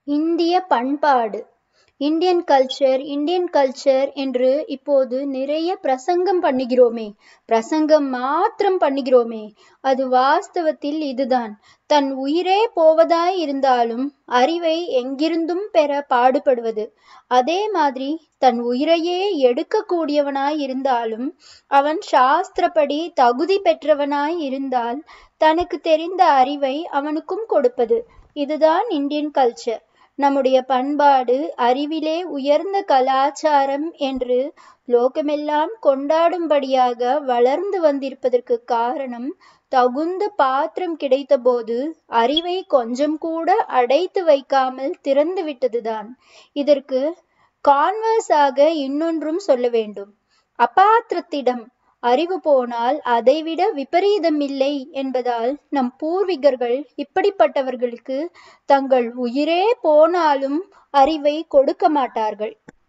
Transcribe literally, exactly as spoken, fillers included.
இந்திய பண்பாடு Indian culture Indian culture என்று இப்போது நிறைய பிரசங்கம் பண்ணுகிறோமே பிரசங்கம் மாத்திரம் பண்ணுகிறோமே அது வாஸ்தவத்தில் இதுதான். தன் உயிரே போவதாய் இருந்தாலும் அறிவை எங்கிருந்தும் பெற பாடுபடுவது. அதே மாதிரி தன் உயிரையே எடுக்கக்கூடியவனாய் இருந்தாலும் அவன் சாஸ்திரப்படி தகுதி பெற்றவனாய் இருந்தால் தனக்கு தெரிந்த அறிவை அவனுக்கும் கொடுப்பது. இதுதான் இந்தியன் கல்ச்சர். நம்முடைய பண்பாடு அறிவிலே உயர்ந்த கலாச்சாரம் என்று லோகமெல்லாம் கொண்டாடும்படியாக வளர்ந்து வந்திருப்பதற்கு காரணம், தகுந்த பாத்திரம் கிடைத்த போது அறிவை கொஞ்சம் கூட அடைத்து வைக்காமல் திறந்து விட்டதுதான். இதற்கு கான்வர்ஸாக இன்னொன்றும் சொல்ல வேண்டும். அபாத்திரத்திடம் அறிவு போனால் அதைவிட விபரீதம் இல்லை என்பதால் நம் பூர்வீகர்கள் இப்படிப்பட்டவர்களுக்கு தங்கள் உயிரே போனாலும் அறிவை கொடுக்க மாட்டார்கள்.